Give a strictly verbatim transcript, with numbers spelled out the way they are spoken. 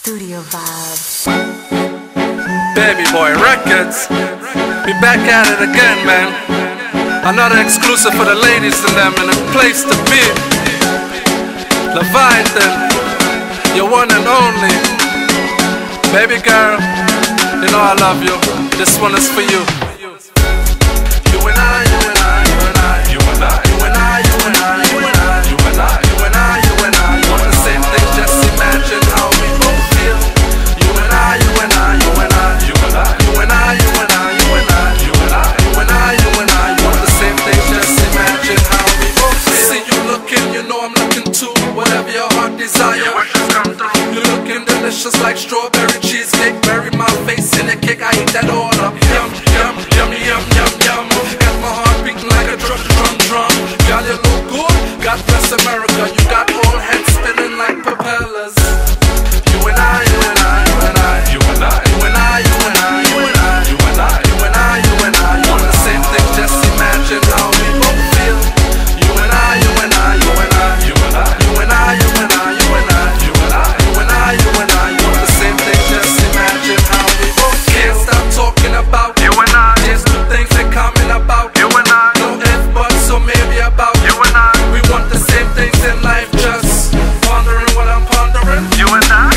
Studio Vibes. Baby Boy Records. We back at it again, man. Another exclusive for the ladies and them, and a place to be. Livyatan, your one and only. Baby girl, you know I love you. This one is for you. You and I, you and I, you and I, you and I, you and I, you and I, you and I, you and I, you and I, you and I, want the same thing, just imagine how we both feel. You and I, you and I, you and I, you and I, you and I, you and I, you and I, you and I, you and I, you and I, want the same thing, just imagine how we both feel. See you looking, you know I'm looking too. Whatever your heart desire, your wishes come through. You're looking delicious like strawberry cheesecake. Bury my face in a cake, I eat that all up. Yum, yum, yummy, yum, yum, yum. Got my heart beating like a drum, drum, drum. Girl, you look good, God bless America. You got all heads spinning like propellers. You and I, you and I, you and I, you and I, you and I, you and I, you and I, you and I, you and I, you and I, you want the same thing, just imagine how we both feel. You and I, you and I, you and I, you and I, you and I, you and I, you and I, you and I, you and I, you and I, you want the same thing, just imagine how we both feel. Can't stop talking about you and I. There's two things that coming about you and I. No if but, so maybe about you and I. We want the same things in life, just pondering what I'm pondering. You and I.